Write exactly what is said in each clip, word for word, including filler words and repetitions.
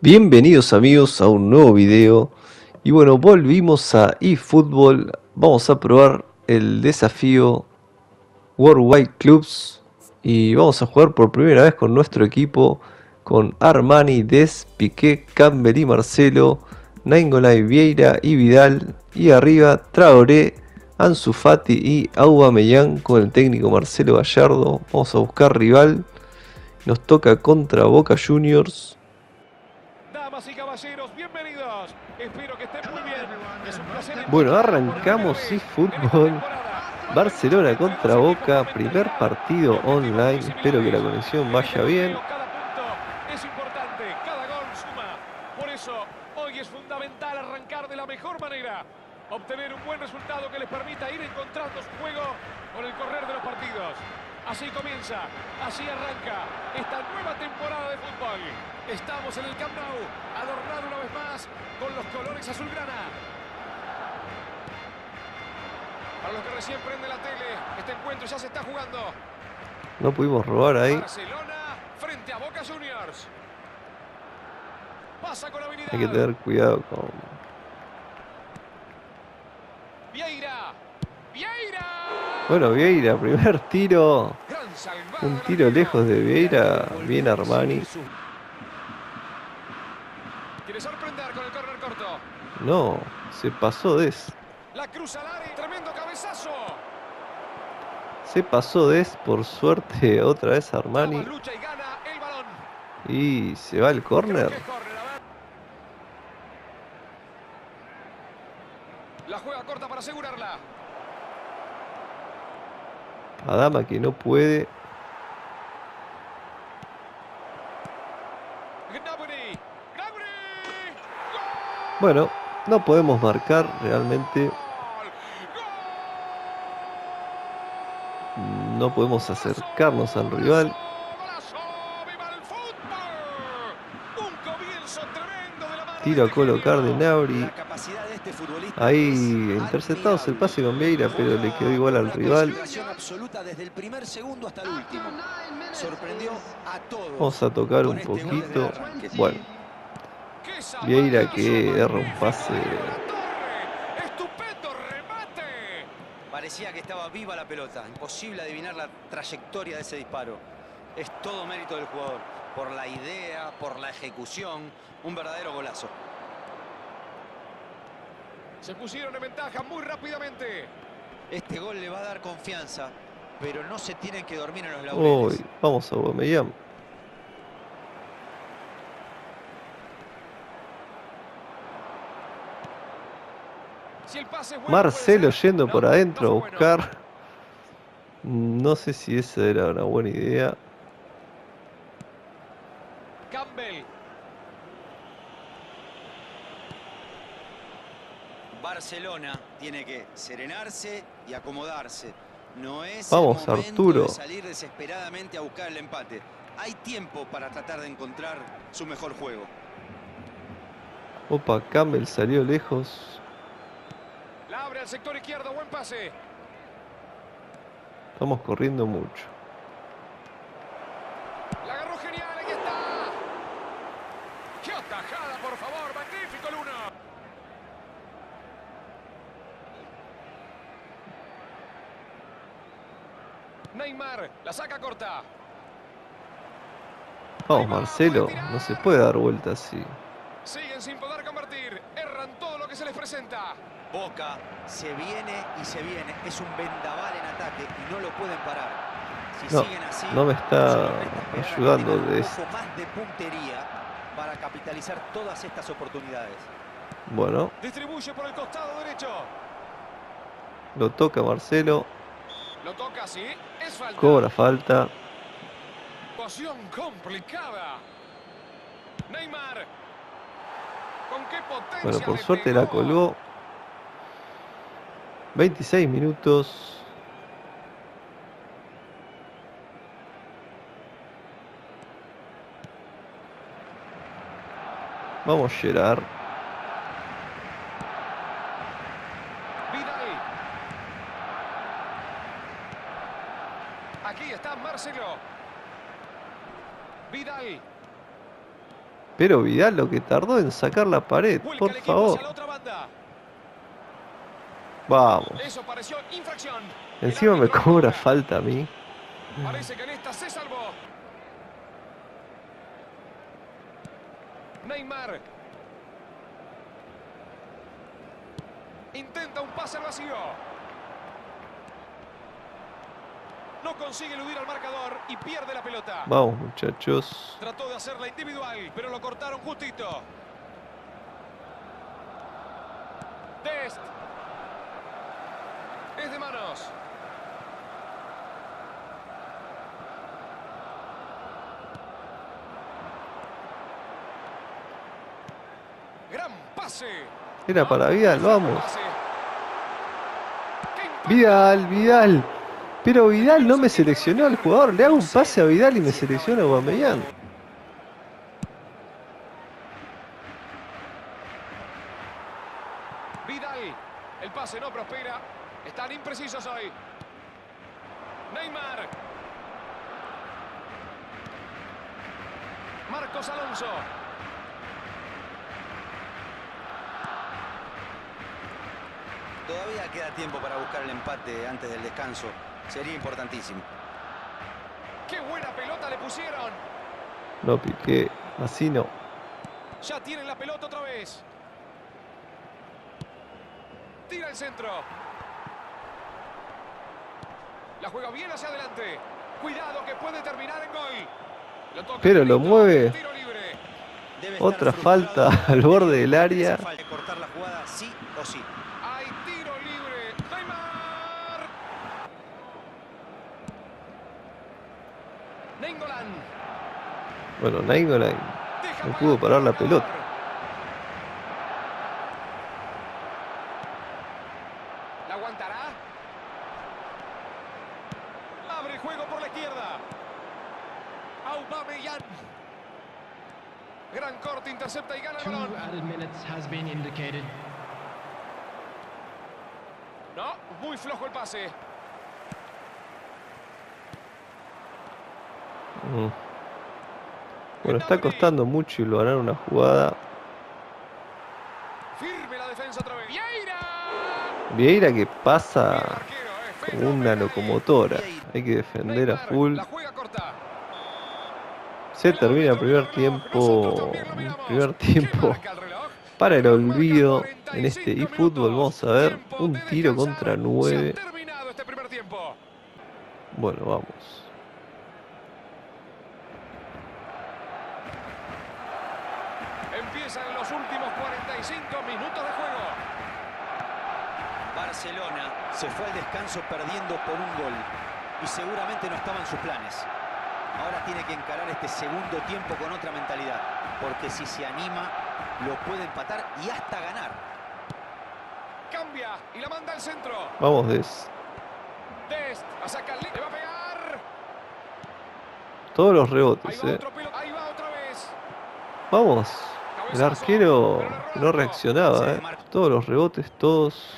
Bienvenidos amigos a un nuevo video. Y bueno, volvimos a eFootball. Vamos a probar el desafío Worldwide Clubs. Y vamos a jugar por primera vez con nuestro equipo. Con Armani, Des, Piqué, Campbell y Marcelo, Nainggolan, Vieira y Vidal. Y arriba Traoré, Ansu Fati y Aubameyang con el técnico Marcelo Gallardo. Vamos a buscar rival. Nos toca contra Boca Juniors. Damas y caballeros, bienvenidos. Espero que estén muy bien. Es un placer. Bueno, arrancamos eFootball. Barcelona contra Boca, primer partido online. Espero que la conexión vaya bien. Cada punto es importante, cada gol suma. Por eso, hoy es fundamental arrancar de la mejor manera. Obtener un buen resultado que les permita ir encontrando su juego con el correr de los partidos. Así comienza, así arranca esta nueva temporada de fútbol. Estamos en el Camp Nou, adornado una vez más con los colores azulgrana. Para los que recién prenden la tele, este encuentro ya se está jugando. No pudimos robar ahí. Barcelona frente a Boca Juniors. Pasa con habilidad. Hay que tener cuidado con... Vieira. Vieira. Bueno, Vieira, primer tiro. Un tiro lejos de Vieira. Bien Armani. Quiere sorprender con el córner corto. No, se pasó Des. La cruza al área, tremendo cabezazo. Se pasó Des, por suerte otra vez Armani. Lucha y gana el balón. Y se va el córner. La juega corta para asegurarla. Adama que no puede. Gnabry. Gnabry. Bueno, no podemos marcar realmente. No podemos acercarnos al rival. Tiro a colocar de Gnabry. Ahí interceptamos el pase con Vieira, pero le quedó igual al rival. Vamos a tocar un poquito. Bueno, Vieira que erra un pase. Parecía que estaba viva la pelota, imposible adivinar la trayectoria de ese disparo. Es todo mérito del jugador, por la idea, por la ejecución, un verdadero golazo. Se pusieron en ventaja muy rápidamente. Este gol le va a dar confianza, pero no se tienen que dormir en los laureles. Uy, vamos a Aubameyang. Si el pase es bueno, Marcelo yendo no, por adentro no a bueno. buscar. No sé si esa era una buena idea. Campbell. Barcelona tiene que serenarse y acomodarse. No es Vamos, el momento Arturo. de salir desesperadamente a buscar el empate. Hay tiempo para tratar de encontrar su mejor juego. Opa, Campbell salió lejos. La abre al sector izquierdo, buen pase. Estamos corriendo mucho. La agarró genial, ahí está. ¡Qué atajada, por favor! ¡Magnífico el uno! Neymar, la saca corta. Vamos, Marcelo. No se puede dar vuelta así. Siguen sin poder convertir. Erran todo lo que se les presenta. Boca se viene y se viene. Es un vendaval en ataque y no lo pueden parar. Si No, siguen así, no me está solamente esperar a que ayudando tengan un de poco más de puntería para capitalizar todas estas oportunidades. Bueno, Distribuye por el costado derecho. lo toca Marcelo. Lo toca así. Es falta. Cobra falta. Situación complicada. Neymar. ¿Con qué potencia? Bueno, por le suerte pegó? la colgó. veintiséis minutos. Vamos, Gerard. Vidal. Aquí está Marcelo. Vidal. Pero Vidal lo que tardó en sacar la pared, Vuelca por el equipo favor. hacia la otra banda. Vamos. Eso pareció infracción. Encima El me árbitro cobra anula. falta a mí. Parece que en esta se salvó. Neymar. Intenta un pase al vacío. No consigue eludir al marcador y pierde la pelota. Vamos, muchachos. Trató de hacerla individual, pero lo cortaron justito. Dest. Es de manos. Gran pase. Era para Vidal, vamos. Pase. ¡Qué impacto! Vidal, Vidal. Pero Vidal no me seleccionó al jugador. Le hago un pase a Vidal y me selecciona a Aubameyang. Vidal. El pase no prospera. Están imprecisos hoy. Neymar. Marcos Alonso. Todavía queda tiempo para buscar el empate antes del descanso. Sería importantísimo. ¡Qué buena pelota le pusieron! No piqué. Así no. Ya tienen la pelota otra vez. Tira el centro. La juega bien hacia adelante. Cuidado que puede terminar en gol. Lo toca Pero lo Milito, mueve. tiro libre. Debe estar Otra frustrado falta al borde del porque área. hace falta cortar la jugada sí o sí. Hay tiro libre. Neymar. Nainggolan. Bueno, Nainggolan Deja no para pudo el parar la marcador. pelota. ¿La aguantará? Abre juego por la izquierda. Aubameyang. Gran corte, intercepta y gana el Two balón. added minutes has been indicated. No, muy flojo el pase. Mm. Bueno, está costando mucho y lo harán una jugada. Firme la defensa otra vez. ¡Vieira! Vieira que pasa Bien, arquero, eh, como una fenomenal. locomotora. Hay que defender a Neymar, full. la juega corta. Se termina el primer tiempo. El primer tiempo para el olvido en este eFootball. Vamos a ver un tiro contra nueve. Se ha terminado este primer tiempo. Bueno, vamos. Empiezan los últimos cuarenta y cinco minutos de juego. Barcelona se fue al descanso perdiendo por un gol y seguramente no estaba en sus planes. Ahora tiene que encarar este segundo tiempo con otra mentalidad, porque si se anima lo puede empatar y hasta ganar. Cambia y la manda al centro. Vamos, Des. Dest a sacarle. Le va a pegar. Todos los Ahí rebotes, va eh. otro pelo. Ahí va otra vez. Vamos. El arquero no reaccionaba, eh. Todos los rebotes, todos.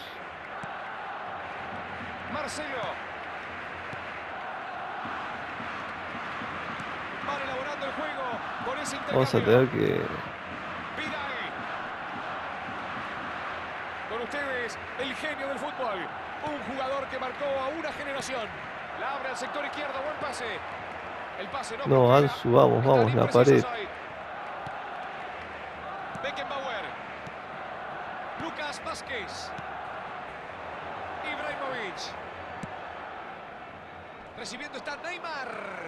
Marcelo. Van elaborando el juego con ese intercambio. Vamos a tener que... Vidal. Con ustedes, el genio del fútbol. Un jugador que marcó a una generación. La abre al sector izquierdo, buen pase. El pase no. No, prospera. Ansu, vamos, Están vamos, la imprecisos pared. hoy. Beckenbauer. Lucas Vázquez. Ibrahimovic. Recibiendo está Neymar.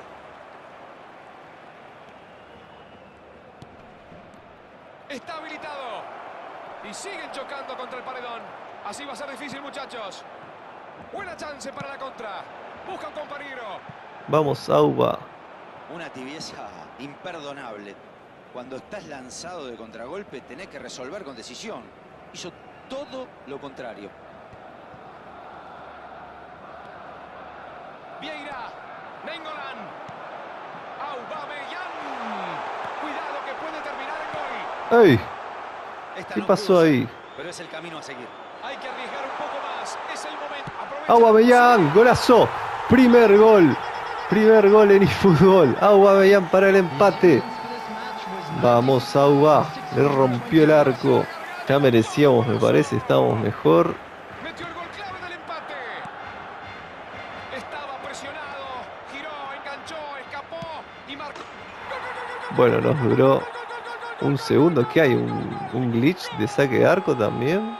Está habilitado. Y siguen chocando contra el paredón. Así va a ser difícil, muchachos. Buena chance para la contra. Busca un compañero. Vamos, Auba. Una tibieza imperdonable. Cuando estás lanzado de contragolpe tenés que resolver con decisión. Hizo todo lo contrario. Vieira. Nainggolan. Aubameyang. Cuidado que puede terminar en gol. ¡Ey! Esta ¿Qué no pasó pudo ser, ahí? pero es el camino a seguir. Hay que arriesgar un poco más. Es el momento. Aprovecha. Aubameyang, golazo. Primer gol. Primer gol en eFootball. Aubameyang para el empate. Vamos, Auba. Le rompió el arco. Ya merecíamos, me parece. Estábamos mejor. Metió el gol clave del empate. Estaba presionado. Giró, enganchó, escapó y marcó. Bueno, nos duró un segundo. ¿Qué hay? ¿Un, un glitch de saque de arco también?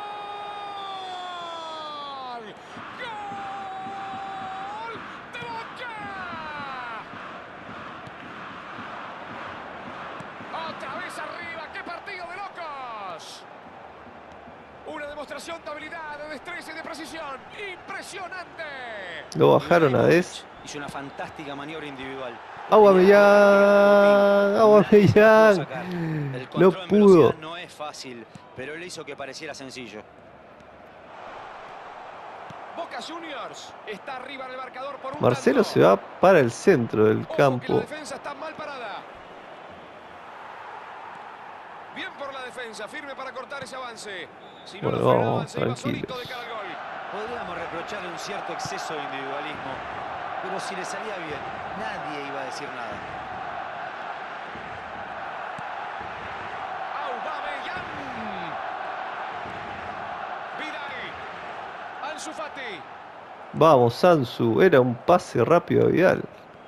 Otra vez arriba, qué partido de locos. Una demostración de habilidad, de destreza y de precisión. Impresionante. Lo bajaron a Des. Hizo una fantástica maniobra individual. Aubameyang, Aubameyang. El No control en pudo. velocidad no es fácil, pero él hizo que pareciera sencillo. Boca Juniors está arriba en el marcador por un Marcelo tanto. se va para el centro del Ojo que campo. la defensa está mal parada. Bien por la defensa, firme para cortar ese avance. Si no Bueno, lo frenaban, vamos, se iba tranquilos. solito de cara al gol. Podríamos reprocharle un cierto exceso de individualismo, pero si le salía bien, nadie iba a decir nada. Aubameyang. Vidal. Ansu Fati. Vamos, Sansu. Era un pase rápido a Vidal.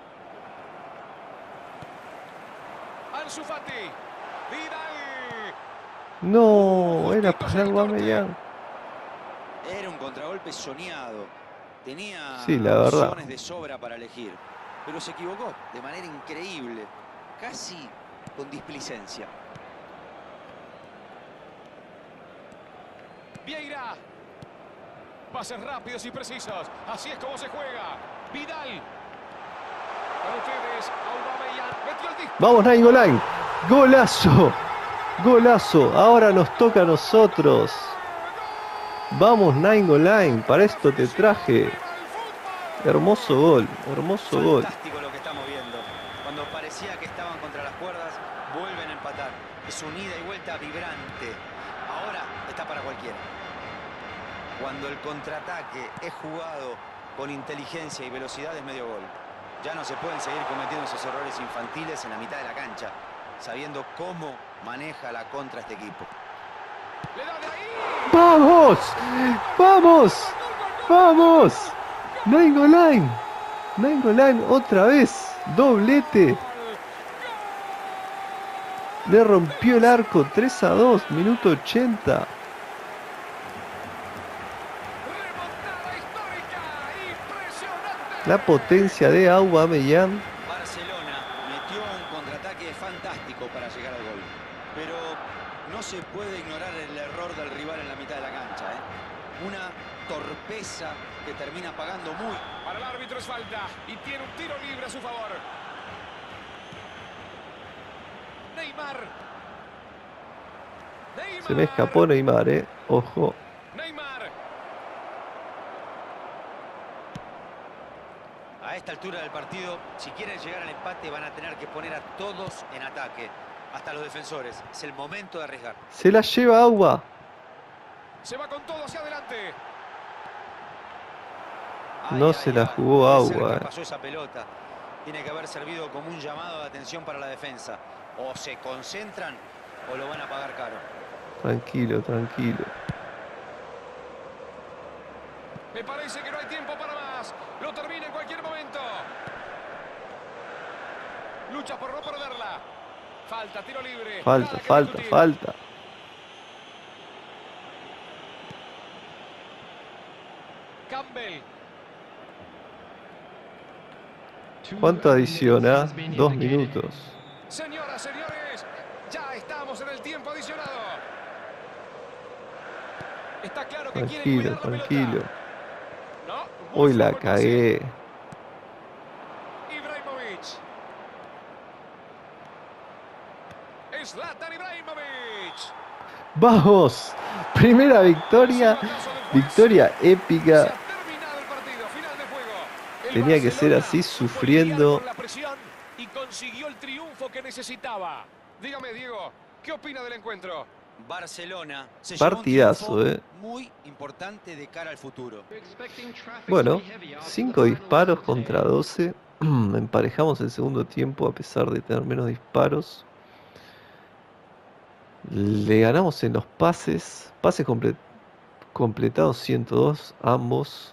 Ansu Fati. Vidal. No, era para Aubameyang. Era un contragolpe soñado. Tenía Sí, la verdad. opciones de sobra para elegir, pero se equivocó de manera increíble, casi con displicencia. Vieira. Pases rápidos y precisos. Así es como se juega. Vidal. Con ustedes, Aubameyang. Metió el disparo. Vamos, Nainggolan. Golazo. Golazo. Ahora nos toca a nosotros. Vamos, Nainggolan. Para esto te traje. Hermoso gol. Hermoso gol. Fantástico lo que estamos viendo. Cuando parecía que estaban contra las cuerdas, vuelven a empatar. Es un ida y vuelta vibrante. Ahora está para cualquiera. Cuando el contraataque es jugado con inteligencia y velocidad es medio gol. Ya no se pueden seguir cometiendo esos errores infantiles en la mitad de la cancha, sabiendo cómo maneja la contra este equipo. Le da de ahí. ¡Vamos! ¡Vamos! ¡Vamos! Nainggolan. Nainggolan otra vez. Doblete. Le rompió el arco. tres a dos. Minuto ochenta. Remontada histórica. Impresionante. La potencia de Aubameyang. Barcelona metió un contraataque fantástico para llegar al gol. Pero no se puede ignorar el error del rival en la mitad de la cancha, ¿eh? Una torpeza que termina pagando muy. Para el árbitro es falta y tiene un tiro libre a su favor. Neymar. Neymar. Se me escapó Neymar, eh. Ojo. Neymar. A esta altura del partido, si quieren llegar al empate, van a tener que poner a todos en ataque. Hasta los defensores. Es el momento de arriesgar. Se la lleva Auba. Se va con todo hacia adelante. Ay, No ay, se la ay, jugó qué Auba, cerca eh. pasó esa pelota. Tiene que haber servido como un llamado de atención para la defensa. O se concentran o lo van a pagar caro. Tranquilo, tranquilo. Me parece que no hay tiempo para más. Lo termina en cualquier momento. Lucha por no perderla. Falta, tiro libre. Falta, Nada que falta, discutir. falta. Campbell. ¿Cuánto adiciona? Dos minutos. Señoras, señores, ya estamos en el tiempo adicionado. Está claro que quieren Tranquilo, cuidar la tranquilo. pelota. No, muy Hoy la flojo el pase. cagué. Ibrahimovic. Zlatan Ibrahimovic. ¡Vamos! Primera victoria. Victoria Se épica. ha terminado el partido, final de juego. El Tenía que ser Barcelona así, supo lidiar sufriendo. con la presión y consiguió el triunfo que necesitaba. Dígame, Diego, ¿qué opina del encuentro? Barcelona se llevó un Partidazo, triunfo eh. muy importante de cara al futuro. Bueno, cinco disparos contra doce. Emparejamos el segundo tiempo a pesar de tener menos disparos. Le ganamos en los pases. Pases comple completados ciento dos, ambos.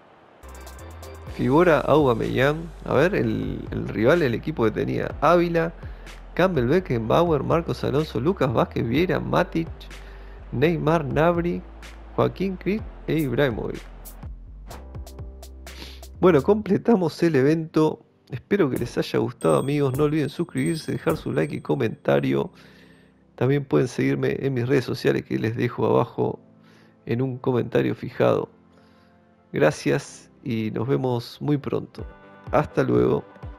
Figura Aubameyang. A ver, el, el rival, el equipo que tenía. Ávila, Campbell, Beckenbauer, Marcos Alonso, Lucas Vázquez, Vieira, Matic, Neymar, Gnabry, Joaquín Crist e Ibrahimovic. Bueno, completamos el evento. Espero que les haya gustado, amigos. No olviden suscribirse, dejar su like y comentario. También pueden seguirme en mis redes sociales que les dejo abajo en un comentario fijado. Gracias y nos vemos muy pronto. Hasta luego.